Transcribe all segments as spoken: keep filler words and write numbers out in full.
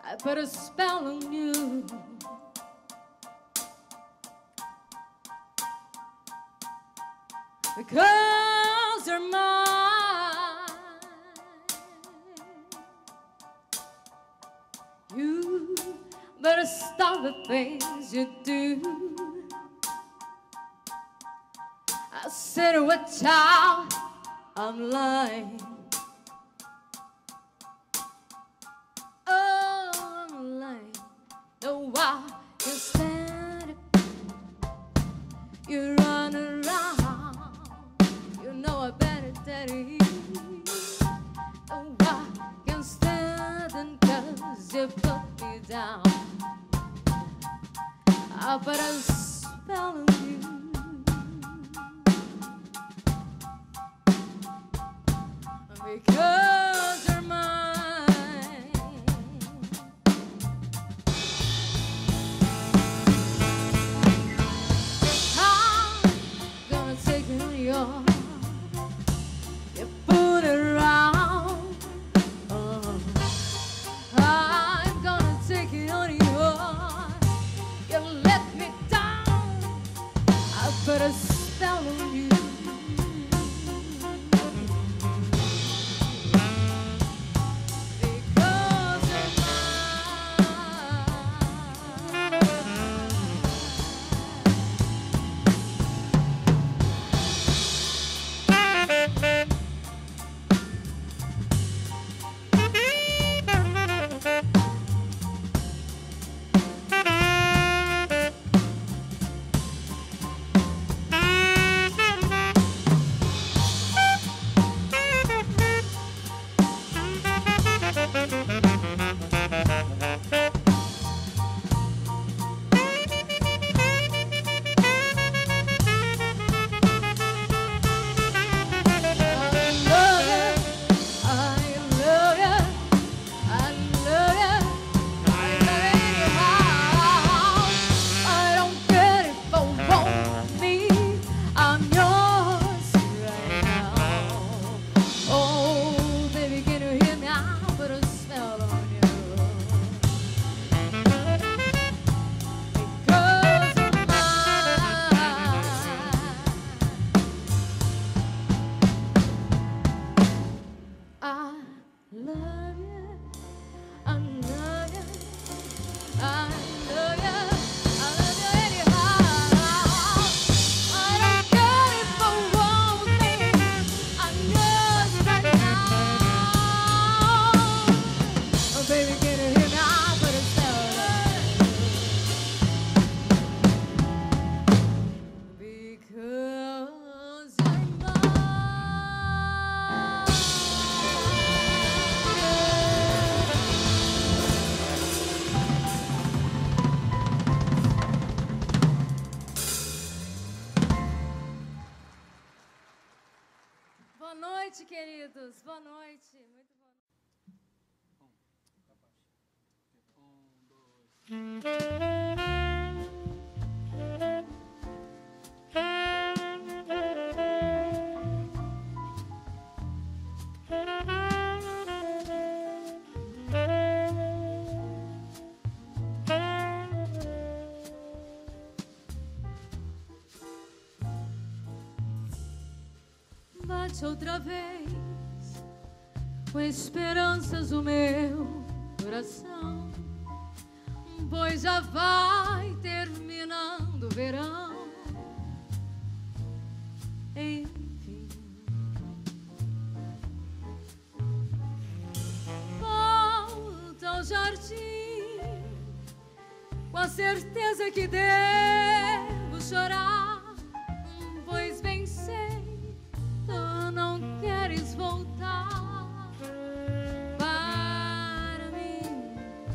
I put a spell on you. Because you're mine. You better stop the things you do. I said, watch out, I'm lying. Oh, I'm lying. No, I can stand it. You run around. You know I better tell you. No, I can stand it 'cause you put me down. I put a spell on you. Because you're mine. I'm gonna take it on your. You put it around. Oh. I'm gonna take it on your. You let me down. I put a spell on you. Boa noite, queridos. Boa noite. Muito boa Bate outra vez com esperanças o meu coração, pois já vai terminando o verão. Enfim, volta ao jardim com a certeza que devo chorar, pois bem sei tu não queres voltar para mim.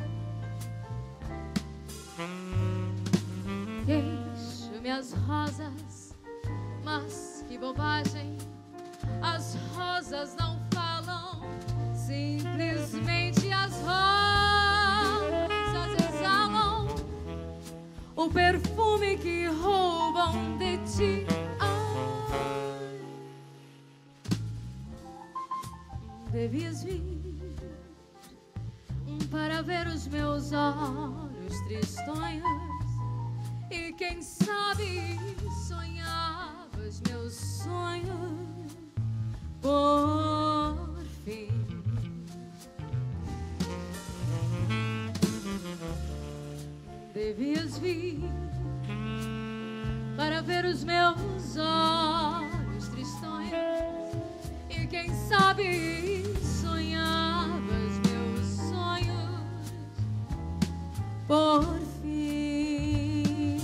Deixo-me as rosas, mas que bobagem, as rosas não falam, simplesmente as rosas exalam o perfume que roubam de ti. Devias vir para ver os meus olhos tristonhos e quem sabe sonhava os meus sonhos por fim. Devias vir para ver os meus olhos tristonhos e quem sabe sonhava os meus sonhos por fim.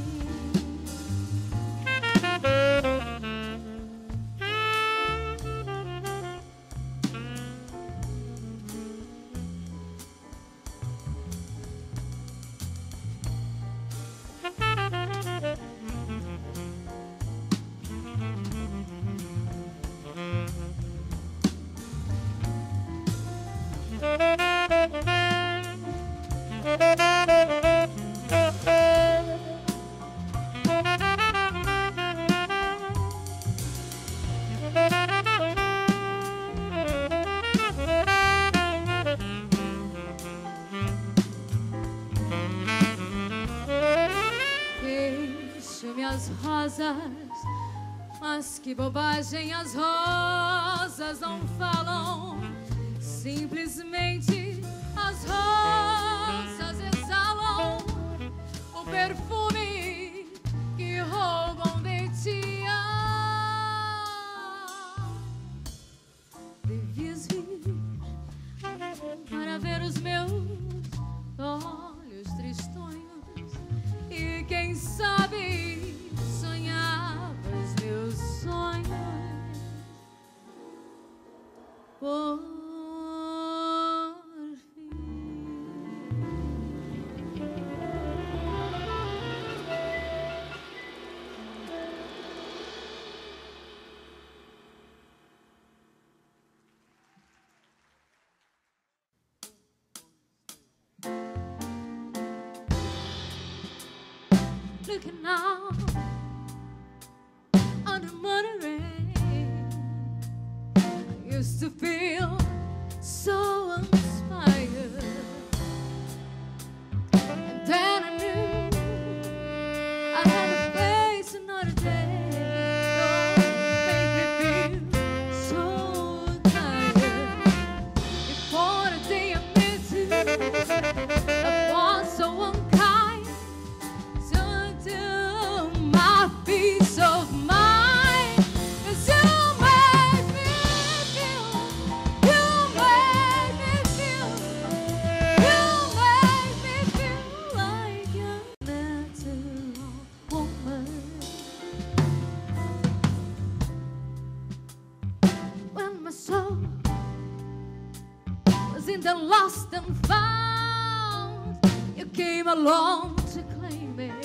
Deixo-me as rosas, mas que bobagem, as rosas não falam. Simplesmente as rosas exalam o perfume que roubam de ti. Devias vir para ver os meus olhos tristonhos e quem sabe sonhava os meus sonhos por fim. Looking out on the morning rain, I used to feel so inspired, and then I knew I had to face another day. Don't make me feel so tired. Before the day I met you, I was so unkind. My peace of mind, 'cause you make me feel, you make me feel, you make me feel like a natural woman. When my soul was in the lost and found, you came along to claim it.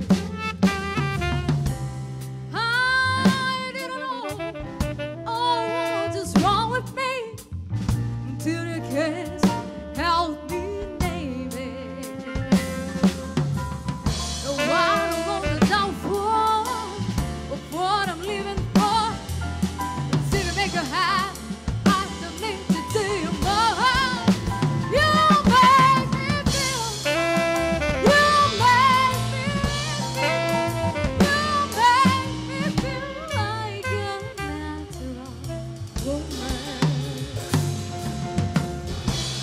Till the kiss help me name it. No, I don't want to down for of what I'm living for. See to make you happy, I don't need to do you more. You make me feel, you make me feel, you make me feel like a natural woman.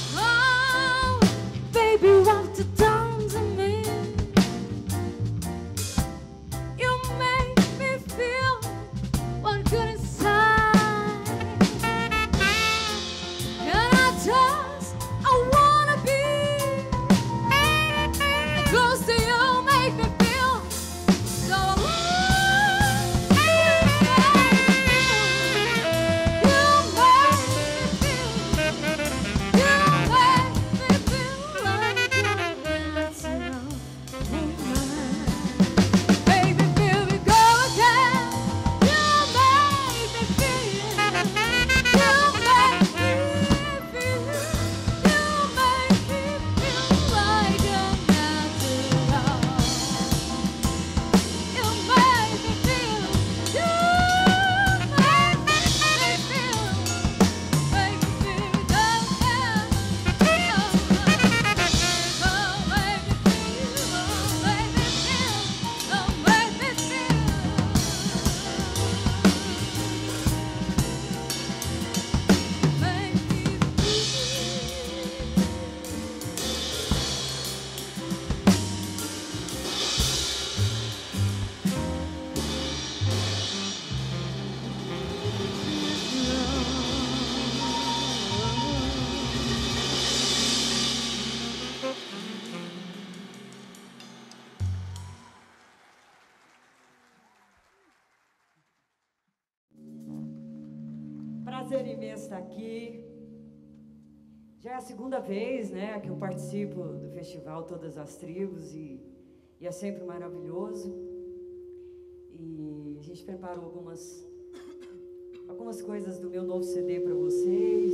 prazer imenso estar aqui. Já é a segunda vez, né, que eu participo do festival Todas as Tribos e, e é sempre maravilhoso. E a gente preparou algumas, algumas coisas do meu novo C D para vocês.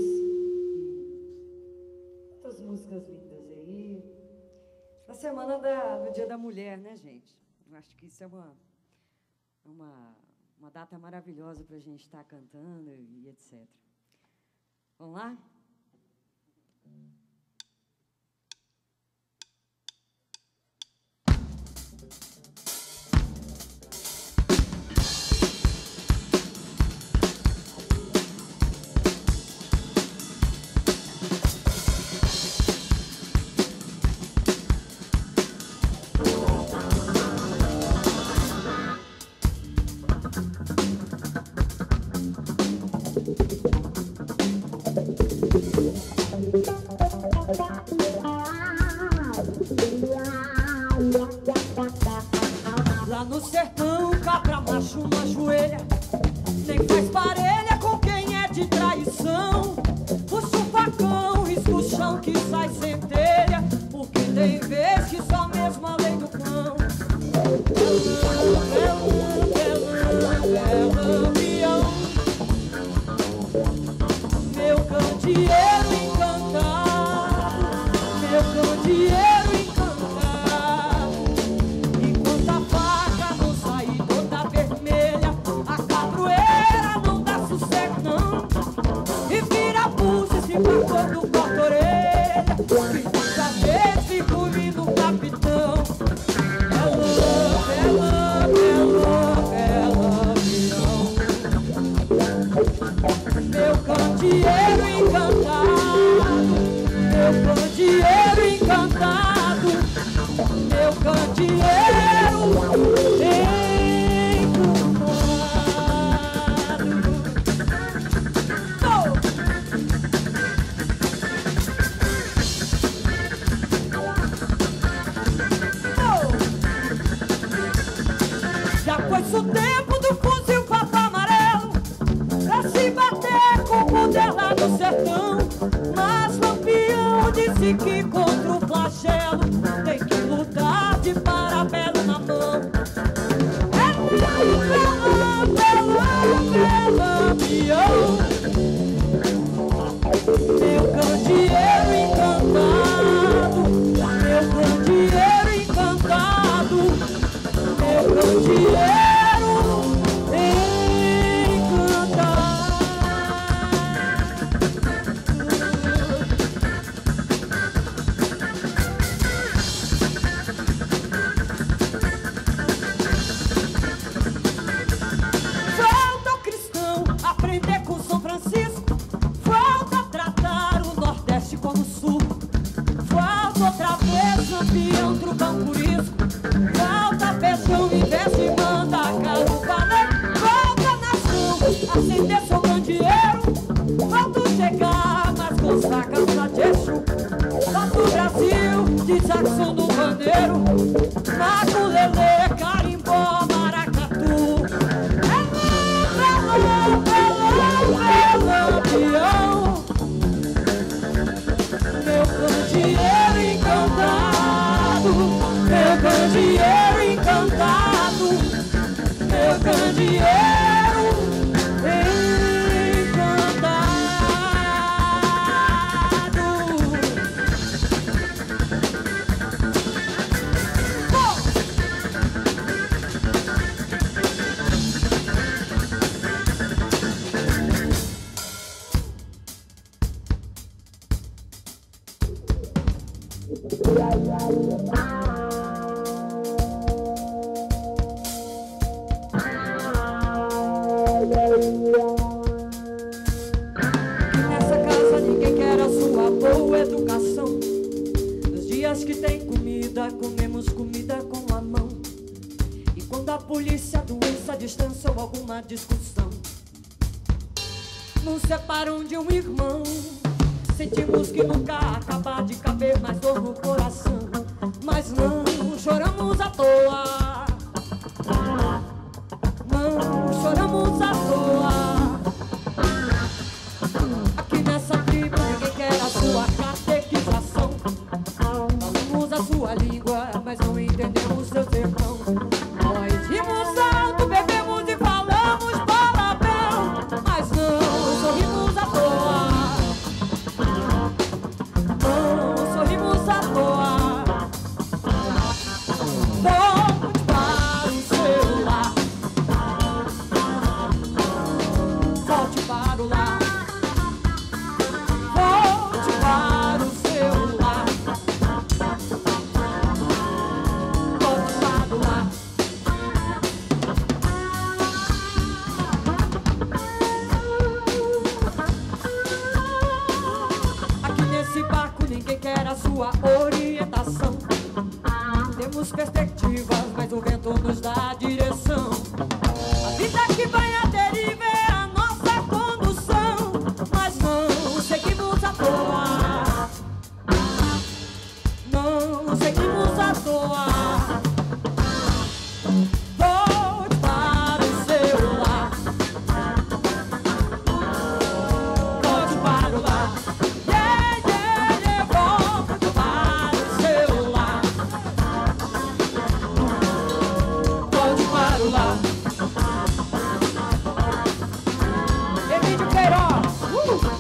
Muitas músicas lindas aí. Na semana da, do Dia da Mulher, né, gente? Eu acho que isso é uma, uma, uma data maravilhosa para a gente estar cantando e etcétera. Vamos lá? Lá no sertão, cabra macho não ajoelha, nem faz parelha com quem é de traição. Puxa o facão, risca o chão que sai centelha, porque tem vez que só mesmo a lei do cão. É lampião, meu candeeiro encantado, meu candeeiro encantado. Enquanto a faca não sair toda vermelha, a cabroeira não dá sossego não. E vira pulso e se vai quando corta a orelha, e dessa vez fica ouvindo o capitão. É lamp, é lamp, é lamp, é lampião. Meu candeeiro encantado, meu candeeiro encantado, meu candeeiro encantado. Oh! Oh! Já foi-se o tempo do fuzil papo amarelo pra se bater com o dela no sertão. Mas Lampião disse que contra o flagelo tem que lutar de parabelo na mão. É lamp, é lamp, é lampião, meu candeeiro encantado, meu candeeiro encantado, meu candeeiro encantado. Falta o cristão aprender com São Francisco, falta tratar o Nordeste como o Sul, falta outra vez Lampião, Trubão, por isso, falta Peixão, investe e manda caro valer, falta nação acender seu candeeiro, falta chegar mas com sacas pra Jexu, falta o Brasil de Jackson do Bandeiro, Maculelê, Carimbó, Maracatu. É lamp, é lampião, meu candeeiro encantado, meu candeeiro encantado, meu candeeiro encantado. Nessa casa ninguém quer a sua boa educação. Nos dias que tem comida, comemos comida com a mão. E quando a polícia, doença, distância ou alguma discussão nos separam de um irmão, sentimos que nunca acaba de caber mais dor no coração. Mas não choramos à toa, não choramos à toa. ninguém quer a sua orientação. Temos perspectivas, mas o vento nos dá a direção. A vida que vai à deriva é a nossa condução, mas não seguimos à toa. Não seguimos à toa. Volte para o seu lar. Volte para o lar. Yeah, yeah, yeah. Volte para o seu lar. Volte para o lar. Emílio Queiroz. Uh!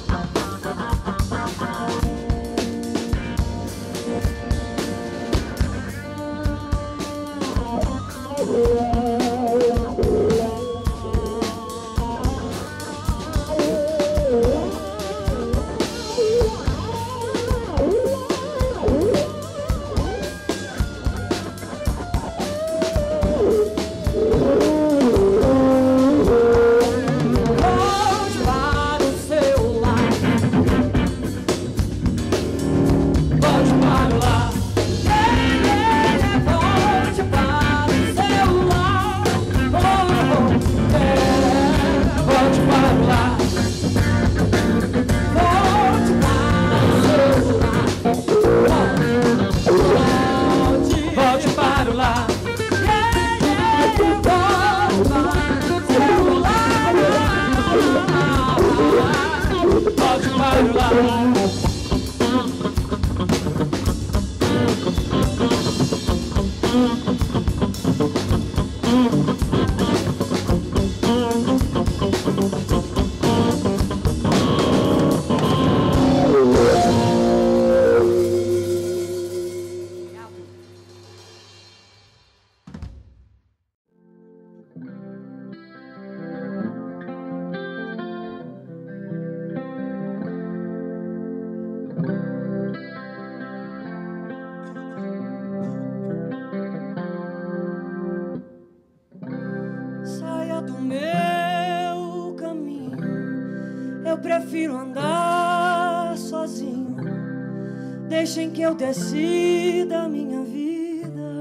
Prefiro andar sozinho. Deixem que eu decida a minha vida.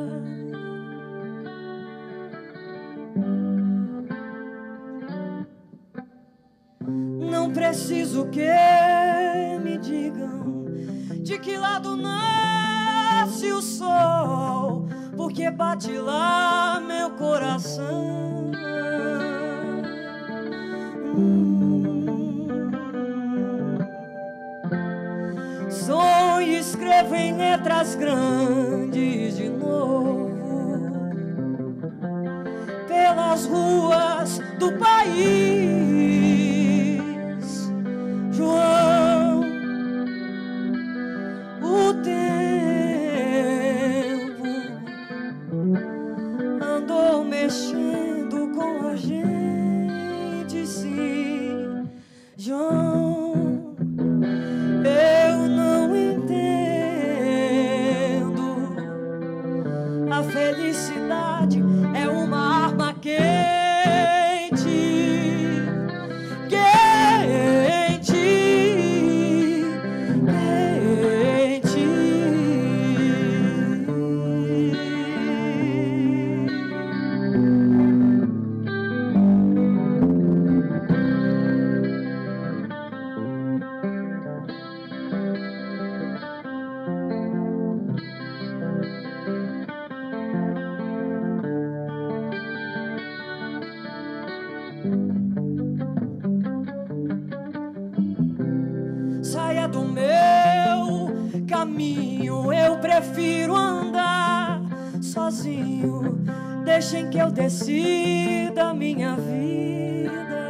Não preciso que me digam de que lado nasce o sol, porque bate lá meu coração. Hum. Sonho e escrevo em letras grandes de novo pelas ruas do país. João, o tempo andou mexendo com a gente, sim, João. A felicidade é uma arma quente, quente, quente. Saia do meu caminho, eu prefiro andar sozinho. Deixem que eu decida a minha vida.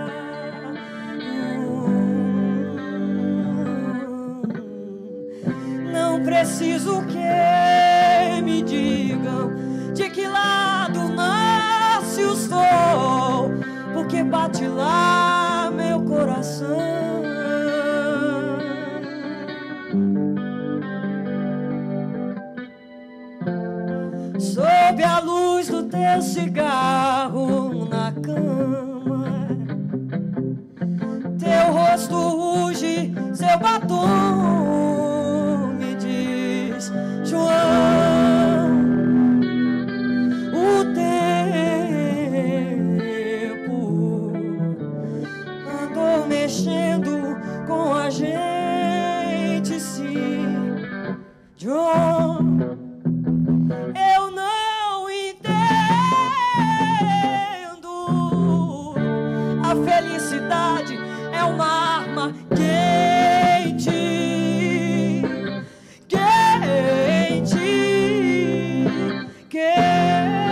Não preciso que me digam de que lado nasce o sol, porque bate lá meu coração. Sob a luz do teu cigarro na cama, teu rosto ruge, seu batom John, eu não entendo. A felicidade é uma arma quente, quente, quente.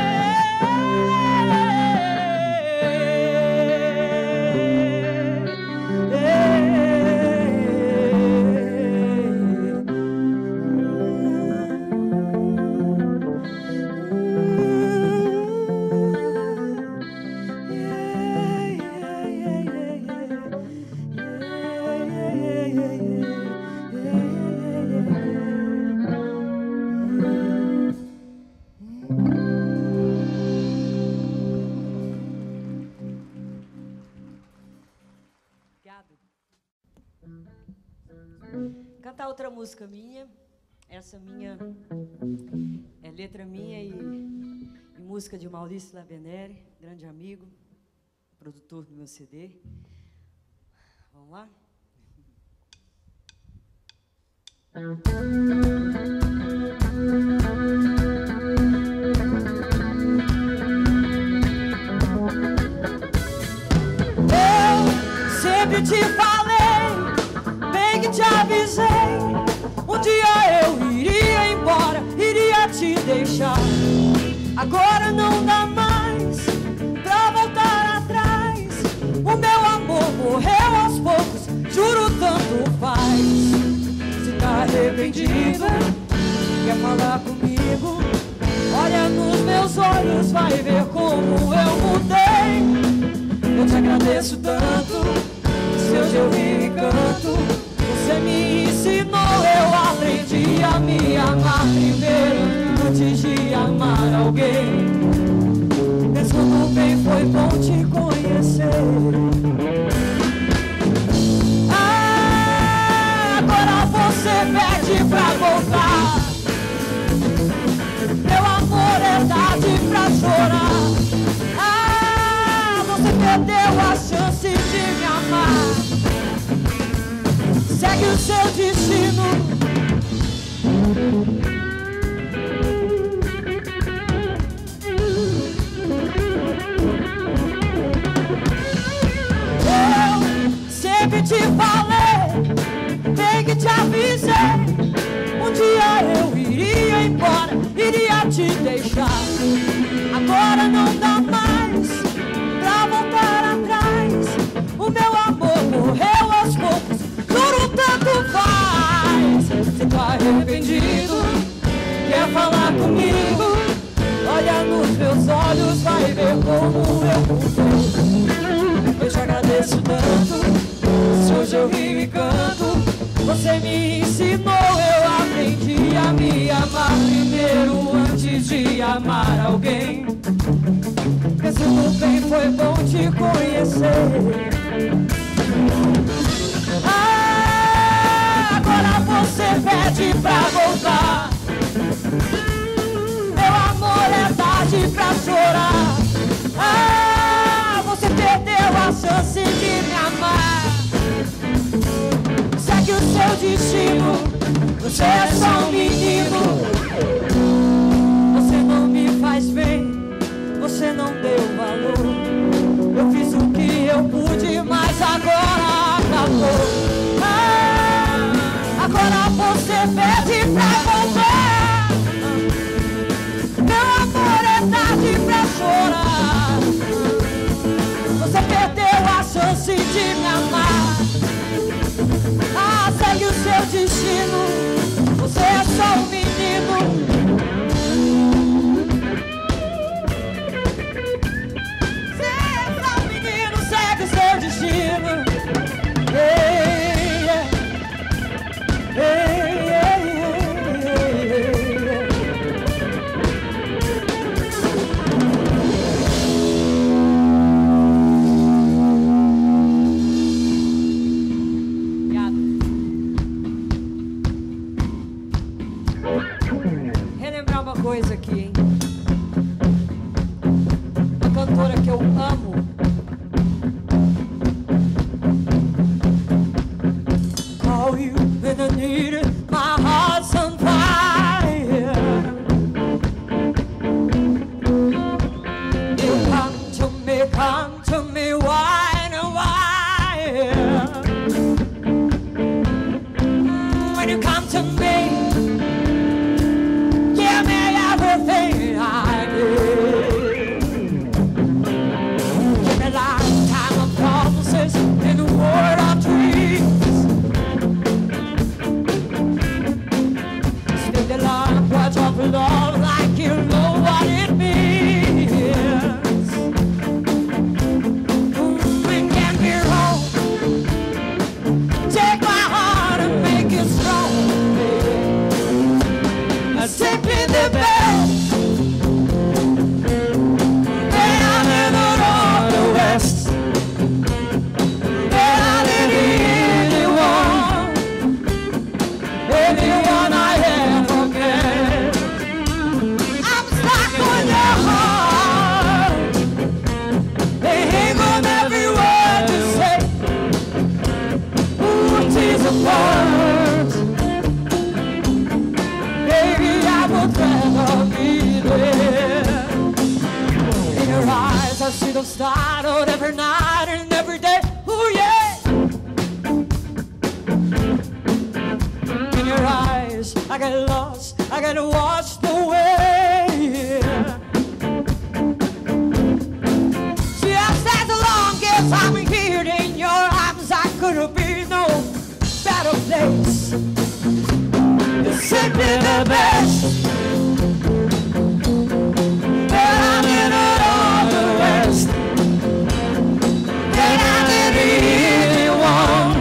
Cantar outra música minha. Essa minha é letra minha e, e música de Maurício Lavenere, grande amigo, produtor do meu C D. Vamos lá? Eu sempre te falei, bem que te avisei, um dia eu iria embora, iria te deixar. Agora não dá mais pra voltar atrás. O meu amor morreu aos poucos, juro tanto faz. Se tá arrependido, quer falar comigo, olha nos meus olhos, vai ver como eu mudei. Eu te agradeço tanto, se hoje eu rio e canto. Você me ensinou, eu aprendi a me amar primeiro, antes de amar alguém. Pensando bem, foi bom te conhecer. Ah, agora você pede pra voltar. Meu amor é tarde pra chorar. Ah, você perdeu a chance de me amar. Segue o seu destino. Eu sempre te falei, bem que te avisei, um dia eu iria embora, iria te deixar. Agora não dá mais pra voltar atrás. O meu amor morreu aos poucos, juro tanto faz. Se tá arrependido, quer falar comigo, olha nos meus olhos, vai ver como eu mudei. Eu te agradeço tanto, se hoje eu rio e canto. Você me ensinou, eu aprendi a me amar primeiro, antes de amar alguém. Pensando bem, foi bom te conhecer. Ah, agora você pede pra voltar. Meu amor, é tarde pra chorar. Ah, você perdeu a chance de me amar. Segue o seu destino, você é só um menino. Você não me faz bem, você não deu valor. Eu fiz o que eu pude, mas agora acabou. Ah, agora você pede pra voltar. Meu amor, é tarde pra chorar. Você perdeu a chance de me amar. Ah, segue o seu destino, você é só um menino. Seu destino. Hey, yeah. Hey, yeah, yeah, yeah, yeah. Relembrar uma coisa aqui, hein? Uma cantora que eu amo. When I needed, my heart's on fire. to me. Give me everything I need. Give me a lifetime of promises in the world of dreams. Speak the language of love like you know what it means. When can be wrong? Take my heart and make it strong. Take me the best. And I live on the west. And I live anyone, anyone I ever get. I'm stuck on your heart. They hang on every word you say. Ooh, tears apart. Baby, I would rather be there. In your eyes, I see them startled every night and every day. Ooh, yeah. In your eyes, I get lost, I get washed away. See, I've said as long as I'm here in your arms, I could be no better place. It's simply the best. But I'm in it all the rest. And I did anyone,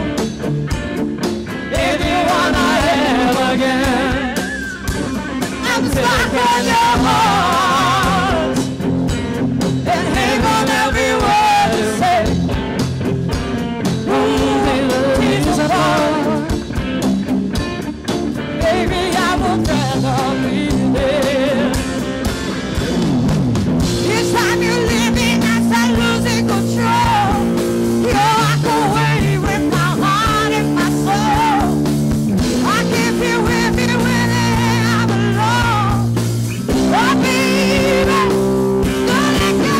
anyone I ever get. I'm stuck on your heart and hang on every word you say. Ooh, tears apart. Baby, I would rather be there. Each time you're leaving, I start losing control. You walk away with my heart and my soul. I keep you with me when I'm alone. Oh, baby, don't let go.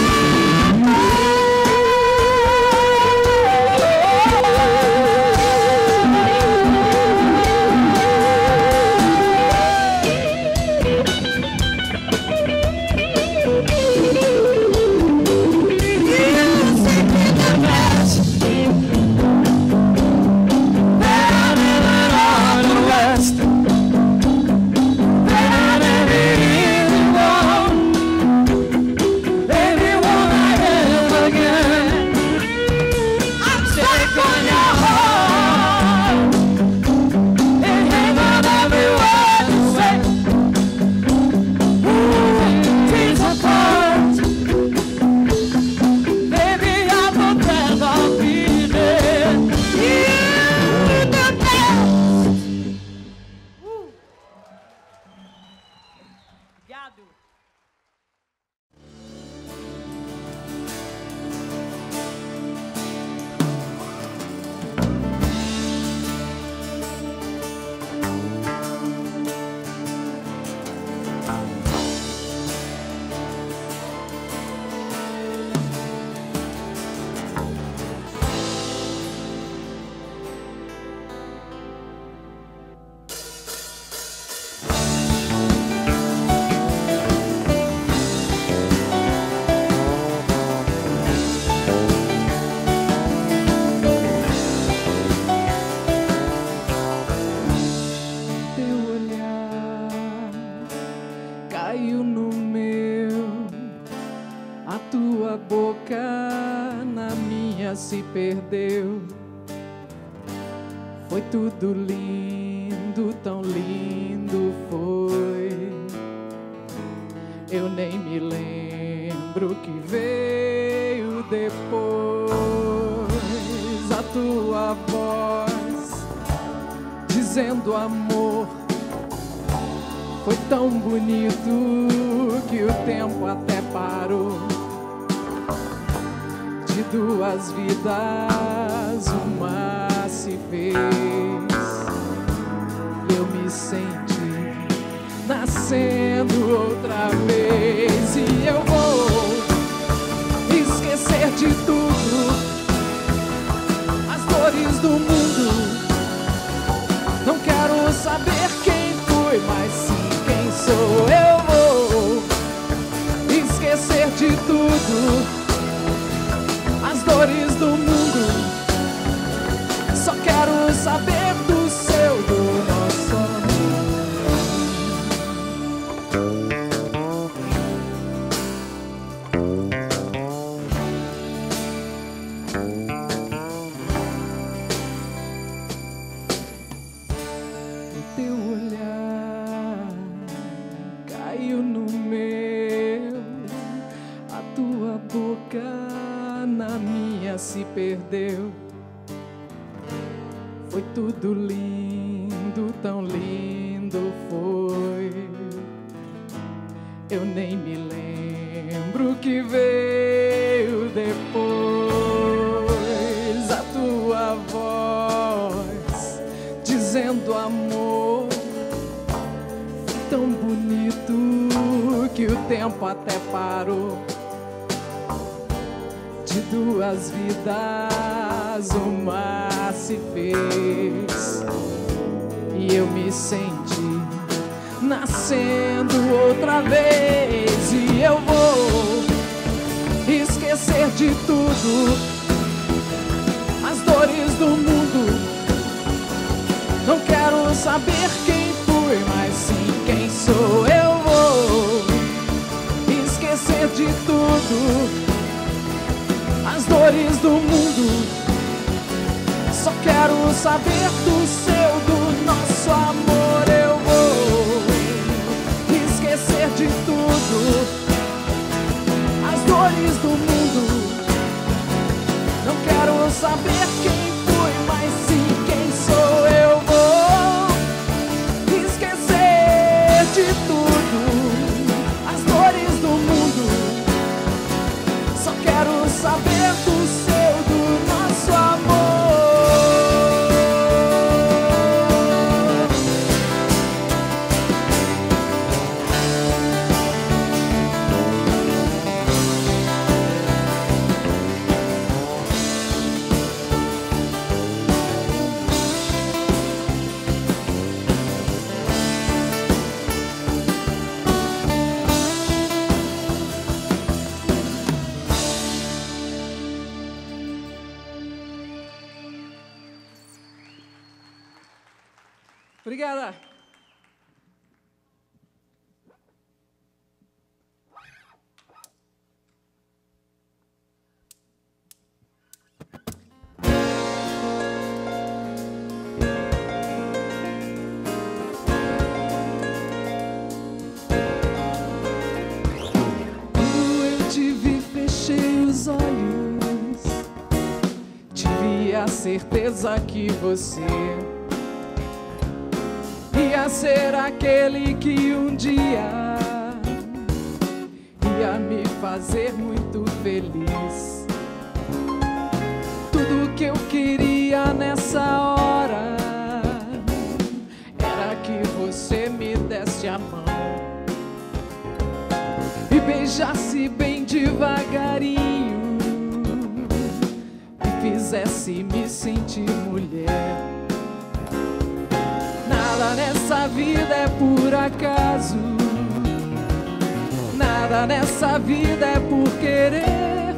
Se perdeu. Foi tudo lindo, tão lindo foi. Eu nem me lembro que veio depois. A tua voz dizendo amor foi tão bonito que o tempo até parou. De duas vidas, uma se fez. Eu me senti nascendo outra vez. E eu vou esquecer de tudo, as dores do mundo. Não quero saber teu olhar caiu no meu, a tua boca na minha se perdeu. Foi tudo lindo, tão lindo foi. Eu nem me lembro o que veio depois. A tua voz dizendo amor, tão bonito que o tempo até parou. De duas vidas uma se fez, e eu me senti nascendo outra vez. E eu vou esquecer de tudo, as dores do mundo. Não quero saber quem fui, mas sim quem sou. Eu vou esquecer de tudo, as dores do mundo. Só quero saber do seu, do nosso amor. Eu vou esquecer de tudo, as dores do mundo. Não quero saber quem fui, mas sim quem sou. Eu vou esquecer de tudo, as dores do mundo. Só quero saber do seu, do nosso amor. Obrigada. Quando eu te vi, fechei os olhos. Tive a certeza que você ia ser aquele que um dia ia me fazer muito feliz. Tudo que eu queria nessa hora era que você me desse a mão e beijasse bem devagarinho, me fizesse me sentir mulher. Nada nessa vida é por acaso, nada nessa vida é por querer.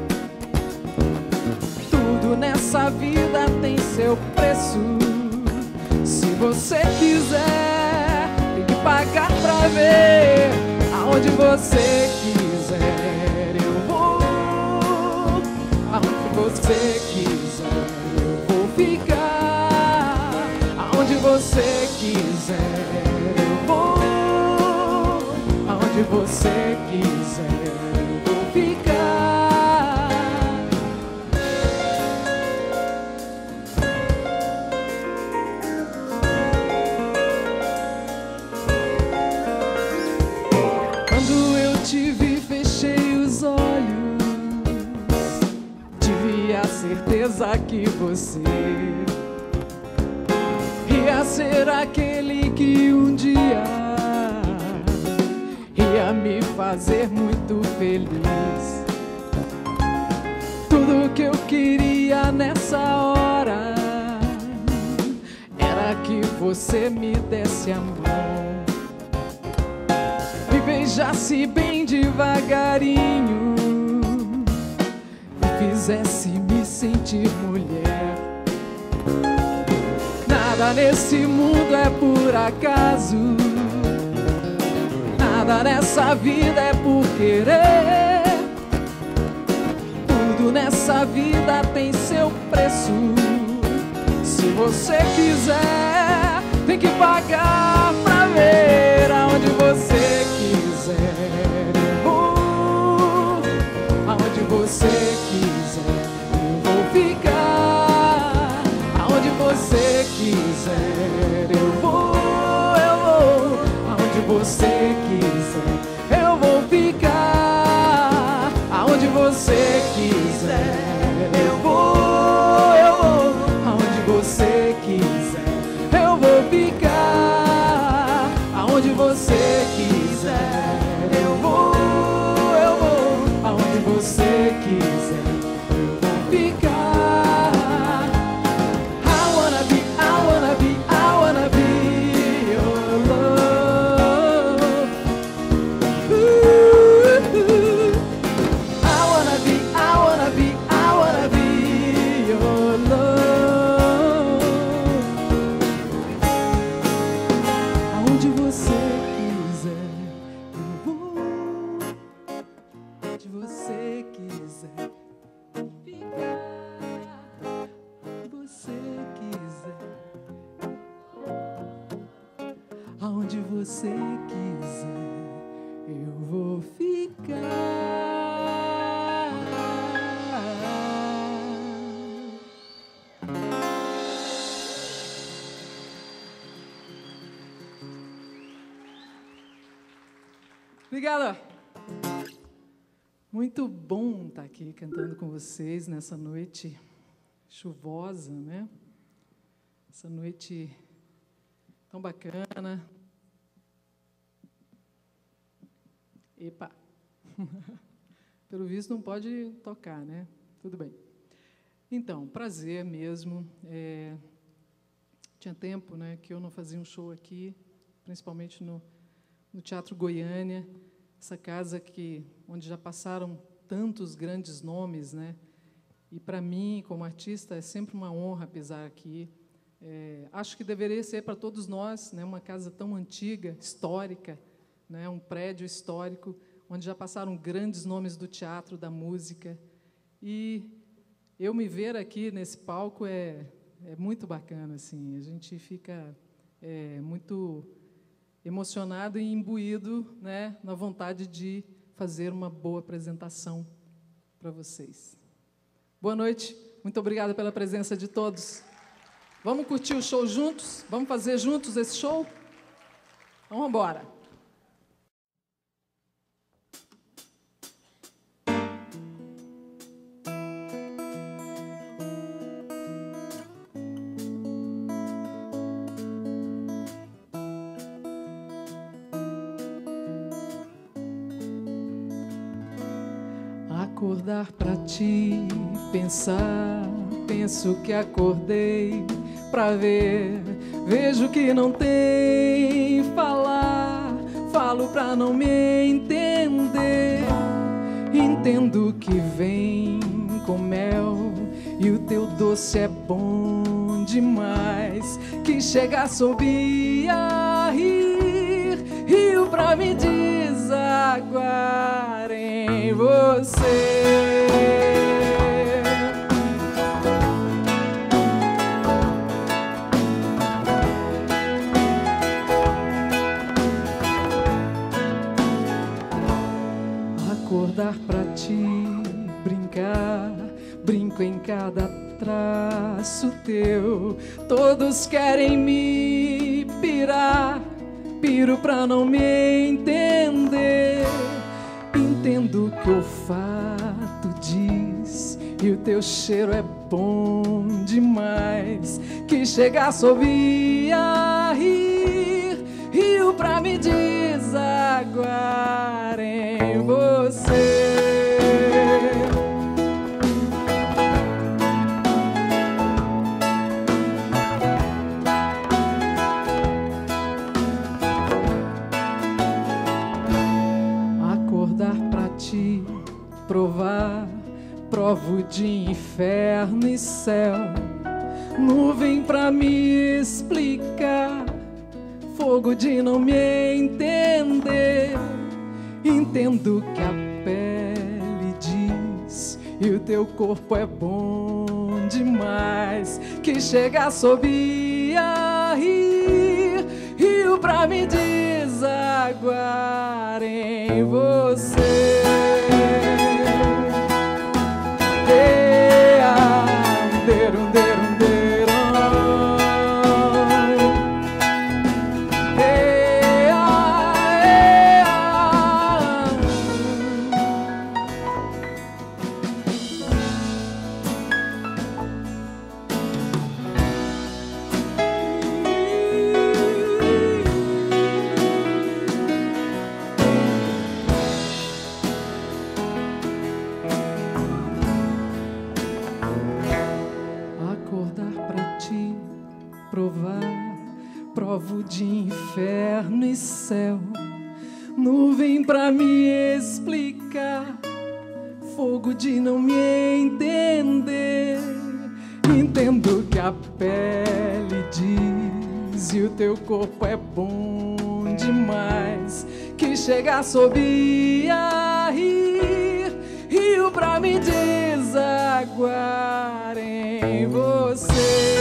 Tudo nessa vida tem seu preço. Se você quiser, tem que pagar pra ver. Aonde você quiser eu vou, aonde você quiser eu vou ficar. Aonde você quiser eu vou, aonde você quiser eu vou ficar. Quando eu te vi, fechei os olhos. Tive a certeza que você ia ser aquele que um dia ia me fazer muito feliz. Tudo que eu queria nessa hora era que você me desse a mão, me beijasse bem devagarinho, me fizesse me sentir mulher. Nada nesse mundo é por acaso, nada nessa vida é por querer. Tudo nessa vida tem seu preço. Se você quiser, tem que pagar. você quiser. Eu vou ficar aonde você quiser. Eu vou, eu vou aonde você quiser. Eu vou ficar aonde você quiser. Eu vou, eu vou aonde você quiser. Eu vou ficar. I wanna be, I wanna be, I wanna be your love. Ooh, I wanna be, I wanna be, I wanna be your love. Aonde você quiser, eu vou. Onde você quiser ficar. Onde você quiser. Aonde você quiser, eu vou ficar. Obrigada. Muito bom estar aqui cantando com vocês nessa noite chuvosa, né? Essa noite tão bacana. Epa! Pelo visto não pode tocar, né? Tudo bem. Então, prazer mesmo. É, tinha tempo, né, que eu não fazia um show aqui, principalmente no, no Teatro Goiânia, essa casa que, onde já passaram tantos grandes nomes, né? E, para mim, como artista, é sempre uma honra pisar aqui. É, acho que deveria ser para todos nós, né, uma casa tão antiga, histórica, né, um prédio histórico, onde já passaram grandes nomes do teatro, da música. E eu me ver aqui nesse palco é, é muito bacana. Assim, a gente fica é, muito emocionado e imbuído, né, na vontade de fazer uma boa apresentação para vocês. Boa noite, muito obrigada pela presença de todos. Vamos curtir o show juntos? Vamos fazer juntos esse show? Vamos embora. Acordar pra ti, pensar, penso que acordei pra ver, vejo que não tem falar, falo pra não me entender, entendo que vem com mel e o teu doce é bom demais, que chega a subir a rir, rio pra me desaguar em você. Acordar pra ti, brincar, brinco em cada traço teu. Todos querem me pirar, piro pra não me entender. Entendo o que o fato diz e o teu cheiro é bom demais, que chega a sorrir, a rir, rio pra me desaguar em você. Provar, provo de inferno e céu, nuvem pra me explicar, fogo de não me entender. Entendo que a pele diz e o teu corpo é bom demais, que chega a subir, a rir, rio pra me desaguar em você. inferno e céu, nuvem pra me explicar, fogo de não me entender. Entendo que a pele diz e o teu corpo é bom demais, que chega a subir a rir, rio pra me desaguar em você.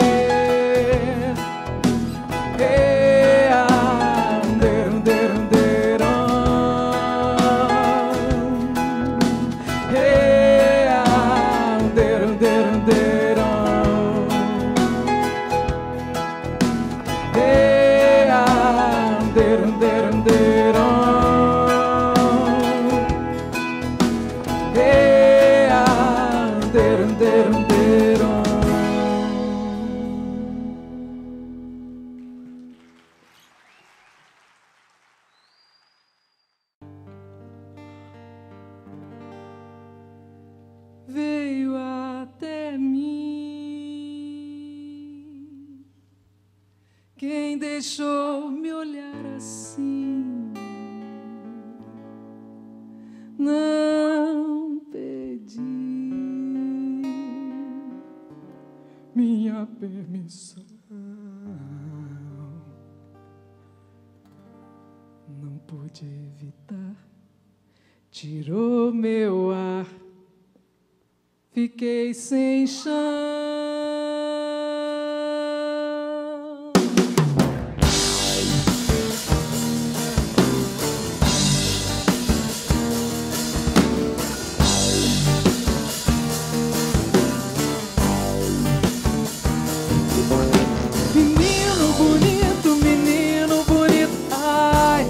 Veio até mim quem deixou me olhar assim. Não pedi minha permissão, não pude evitar, tirou meu ar. Fiquei sem chão. Menino bonito, menino bonito, ai.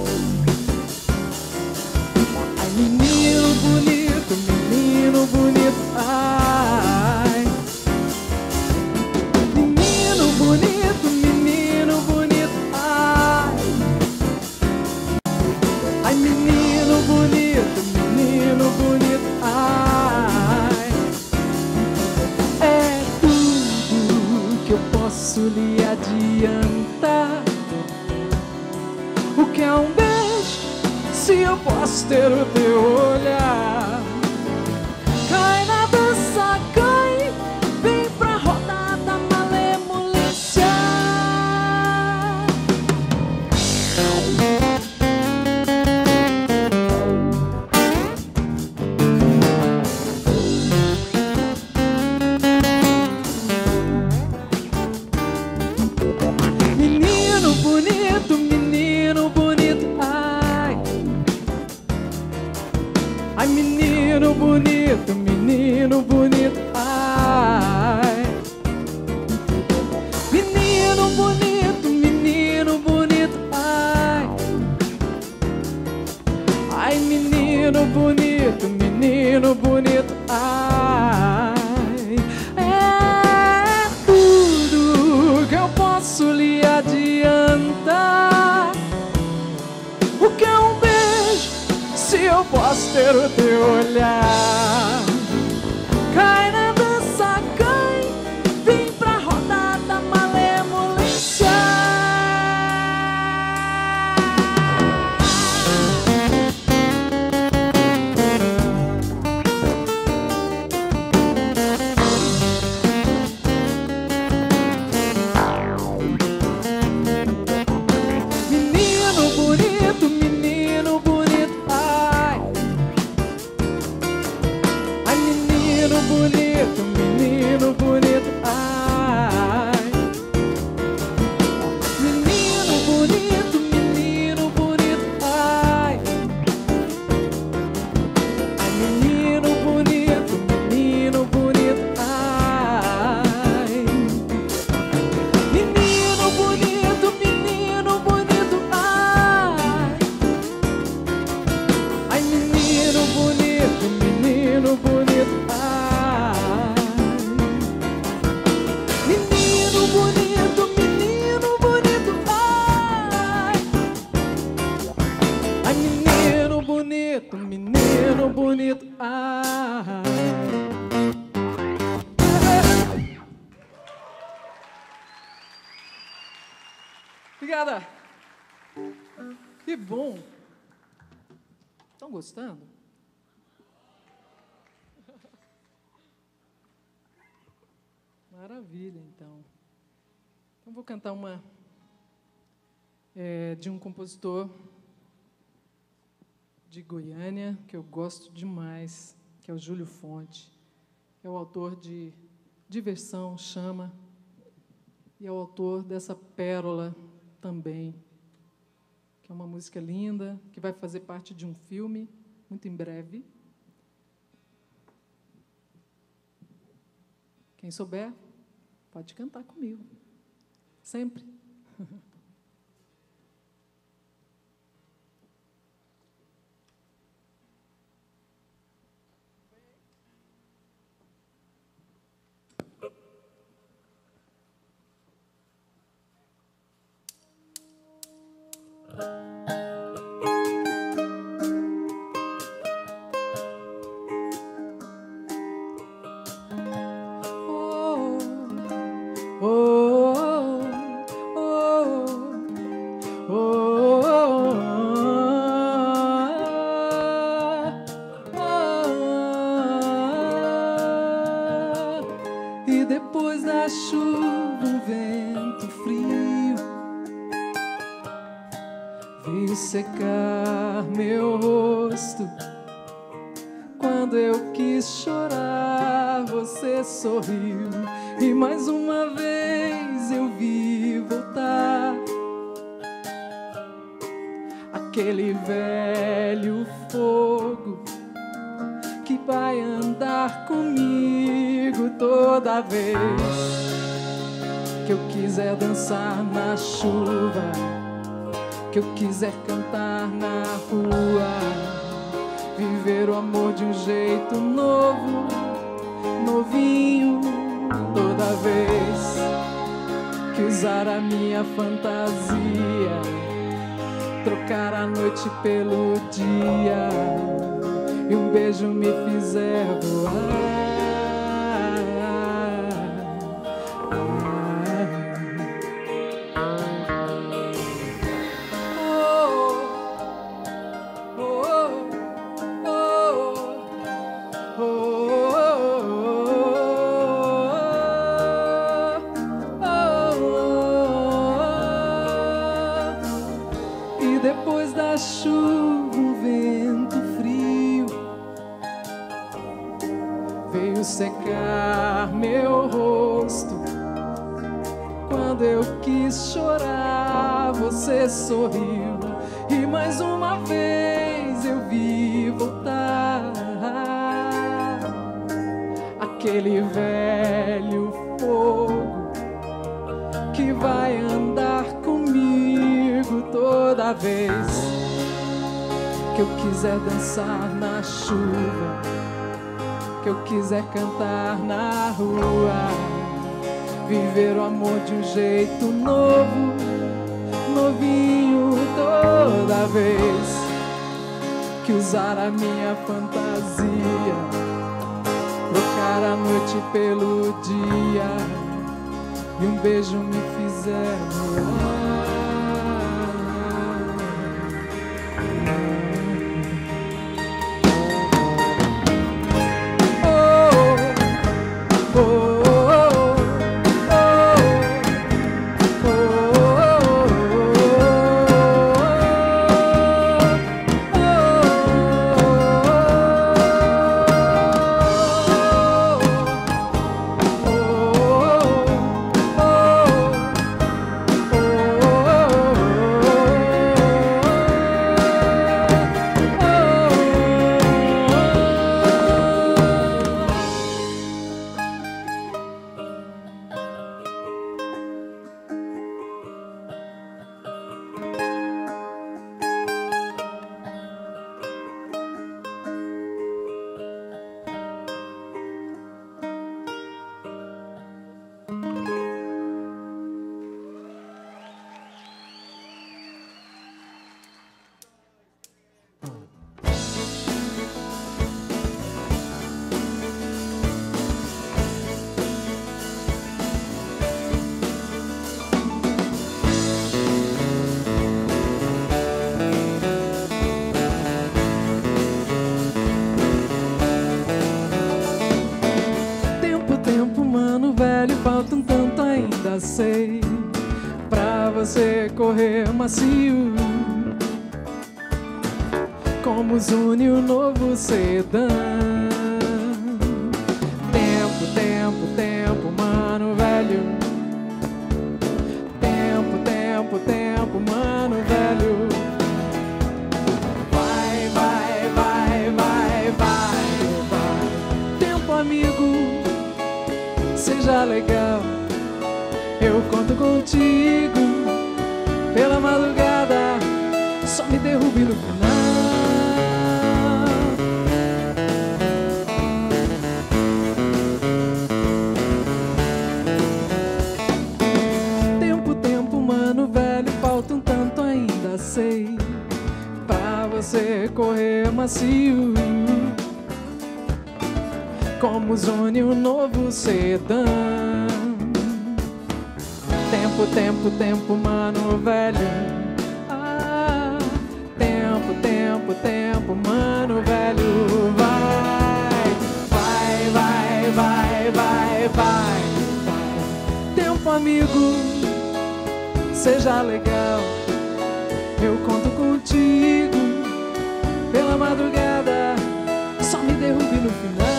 Ai, menino bonito, menino bonito, ai. Lhe adiantar. O que é um beijo se eu posso ter o teu olhar? Cai na dança, cai, vem pra roda da malemolência. Ai, menino bonito, menino bonito, ai. Menino bonito, menino bonito, ai. Ai, menino bonito, menino bonito, ai. É tudo que eu posso lhe adiantar. O que é um beijo se eu posso ter o teu olhar? Cai na dança, cai, vem pra roda da malemolência. Menino bonito, menino bonito, ai. Ai, menino bonito, menino bonito, ai. Menino bonito, menino bonito, ai. Ai, menino bonito, menino bonito, ai. Menino bonito, menino bonito, ai. Ai, menino bonito, menino bonito, ai. Menino bonito, menino bonito, ai. Ai, menino bonito, menino bonito, ai. Obrigada. Que bom! Estão gostando? Maravilha, então. Então, vou cantar uma é, de um compositor de Goiânia, que eu gosto demais, que é o Júlio Fonte, que é o autor de Diversão, Chama, e é o autor dessa pérola também, que é uma música linda, que vai fazer parte de um filme, muito em breve. Quem souber, pode cantar comigo, sempre. E depois da chuva, um vento frio veio secar meu rosto. Quando eu quis chorar, você sorriu. E mais uma vez eu vi voltar aquele velho fogo que vai andar comigo toda vez que eu quiser dançar na chuva, que eu quiser cantar na rua, viver o amor de um jeito novo, novinho, toda vez que usar a minha fantasia, trocar a noite pelo dia e um beijo me fizer voar. E depois da chuva, um vento frio veio secar meu rosto. Quando eu quis chorar, você sorriu. E mais uma vez eu vi voltar aquele velho fogo que vai andar comigo toda vez que eu quiser dançar na chuva, que eu quiser cantar na rua, viver o amor de um jeito novo, novinho, toda vez que usar a minha fantasia, trocar a noite pelo dia e um beijo me fizer voar. correr macio, como os une o novo sedã. Tempo, tempo, tempo, mano velho. Tempo, tempo, tempo, mano velho. Vai, vai, vai, vai, vai, vai. Tempo, amigo, seja legal. Eu conto contigo pela madrugada, só me derrube no final. Tempo, tempo, mano velho, falta um tanto ainda sei pra você correr macio, como une um novo sedã. Tempo, tempo, tempo, mano velho. Ah, tempo, tempo, tempo, mano velho. Vai, vai, vai, vai, vai, vai, vai. Tempo, amigo, seja legal. Eu conto contigo pela madrugada, só me derrube no final.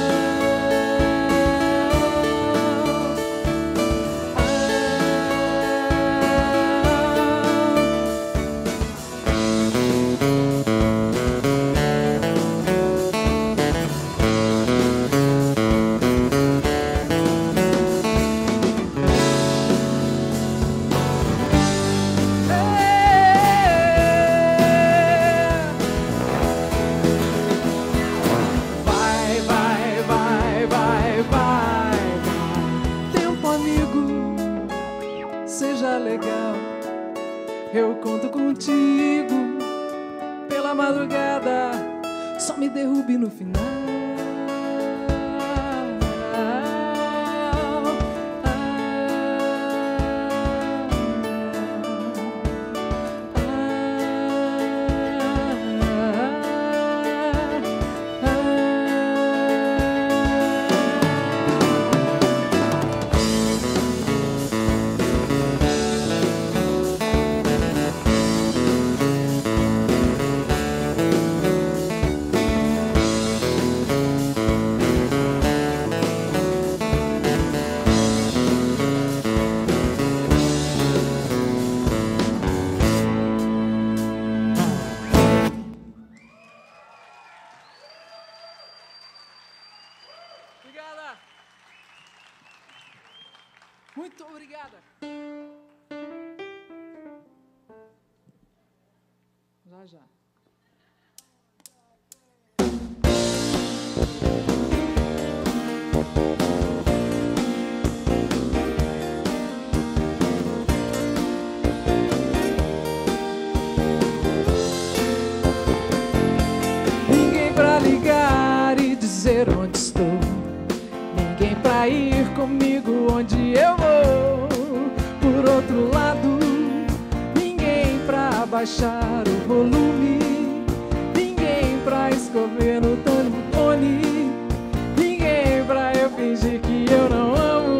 Eu conto contigo pela madrugada, só me derrube no final. Obrigada. Muito obrigada. Já, já. Ninguém pra ligar e dizer onde estou, ninguém pra ir comigo onde eu vou. Por outro lado, ninguém pra baixar o volume, ninguém pra escrever no telefone, ninguém pra eu fingir que eu não amo.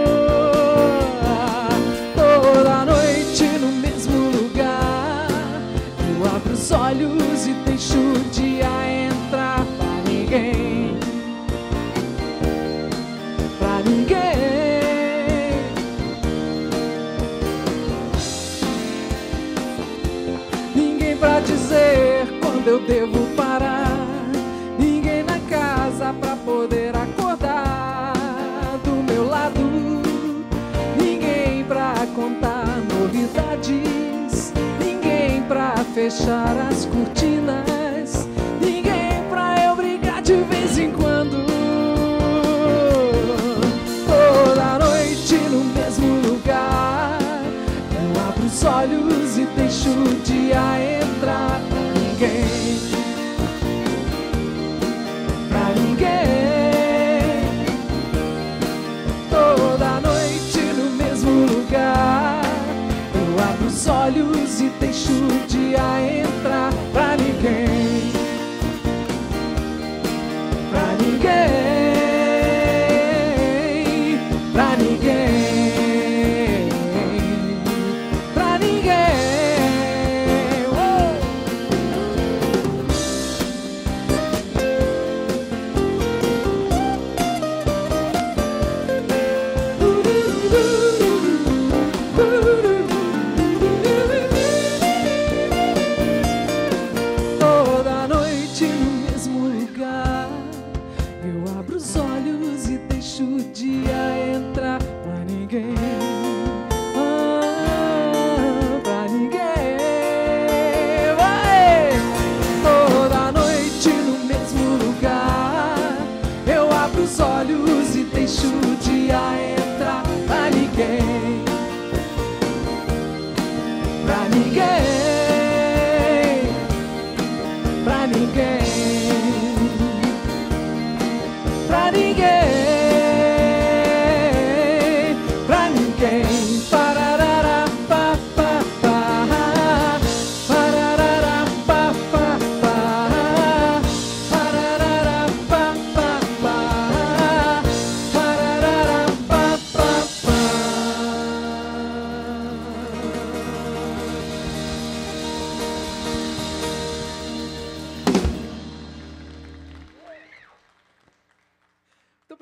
Toda noite no mesmo lugar, eu abro os olhos e deixo o dia entrar. Pra ninguém, pra ninguém. Ninguém pra dizer quando eu devo parar, ninguém na casa pra poder acordar do meu lado, ninguém pra contar novidades, ninguém pra fechar as cortinas, ninguém pra eu brigar de vez em quando. Toda noite no mesmo lugar, eu abro os olhos e deixo o dia entrar. Pra ninguém, pra ninguém. Toda noite no mesmo lugar, eu abro os olhos e deixo o dia entrar. Pra ninguém,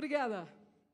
Obrigada.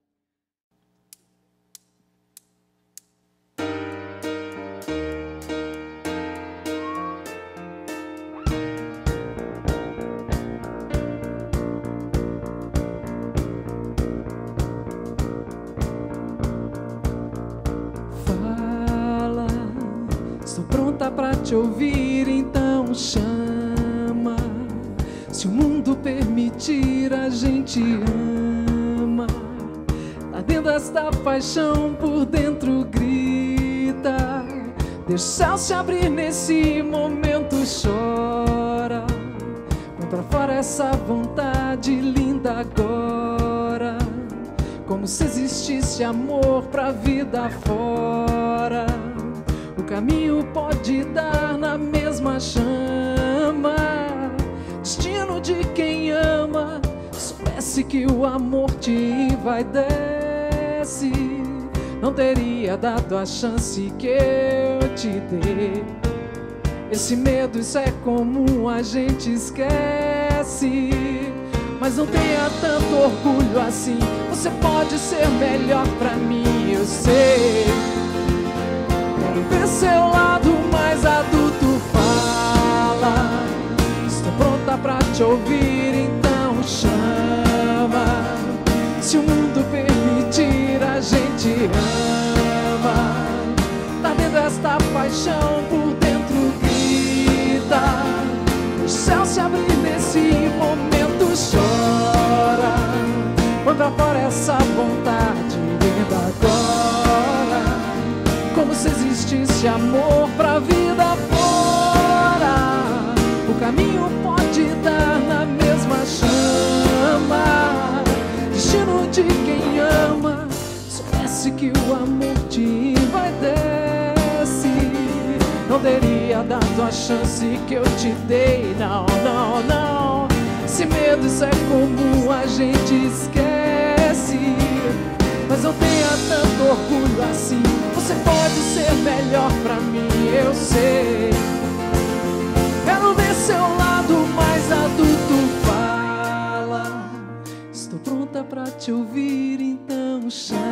Fala, estou pronta pra te ouvir, então chama. Se o mundo permitir, a gente ama. Tá dentro desta paixão, por dentro grita. Deixa o céu se abrir nesse momento, chora. Põe pra fora essa vontade linda agora. Como se existisse amor pra vida fora. O caminho pode dar na mesma chama. Destino de quem ama. Soubesse que o amor te envaidece, não teria dado a chance que eu te dei. Esse medo, isso é comum, a gente esquece. Mas não tenha tanto orgulho assim. Você pode ser melhor pra mim, eu sei. Quero ver seu lado mais adulto, fala. Estou pronta pra te ouvir, então chama. Se o mundo permitir, a gente ama. Tá dentro desta paixão, por dentro grita. O céu se abrir nesse momento, chora. Põe pra fora essa vontade linda agora. Como se existisse amor pra vida fora. O caminho pode dar na mesma chama. Destino de quem ama. Soubesse que o amor te envaidece, não teria dado a chance que eu te dei. Não, não, não. Esse medo, isso é comum, a gente esquece. Mas não tenha tanto orgulho assim. Você pode ser melhor pra mim, eu sei. Quero ver seu lado mais adulto, fala. Estou pronta pra te ouvir, então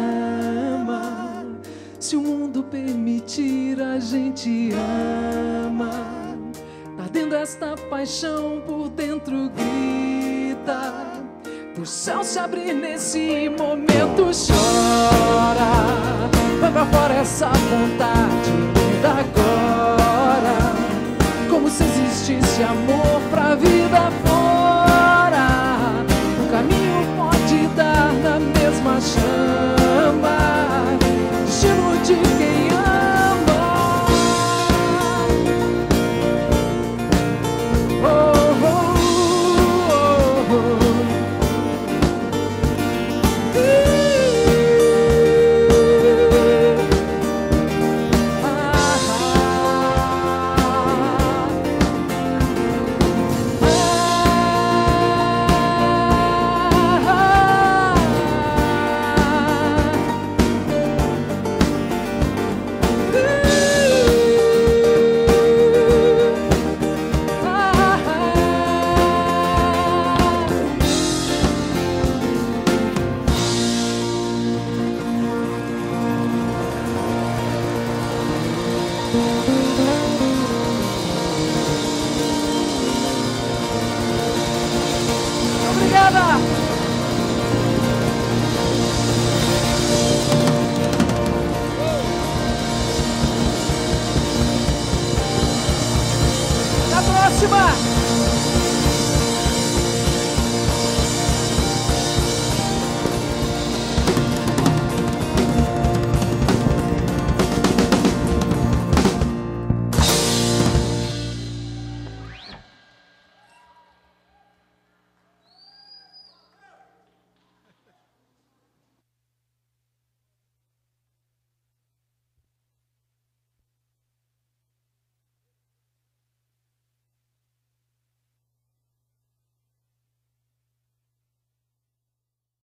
chama. Se o mundo permitir, a gente ama. Tá dentro desta paixão, por dentro grita. O céu se abrir nesse momento, chora. Vai pra fora essa vontade linda agora. Como se existisse amor pra vida fora. O caminho pode dar na mesma chama. Destino de quem ama. Oh, oh, oh, oh. Ah, Obrigada! Até a próxima!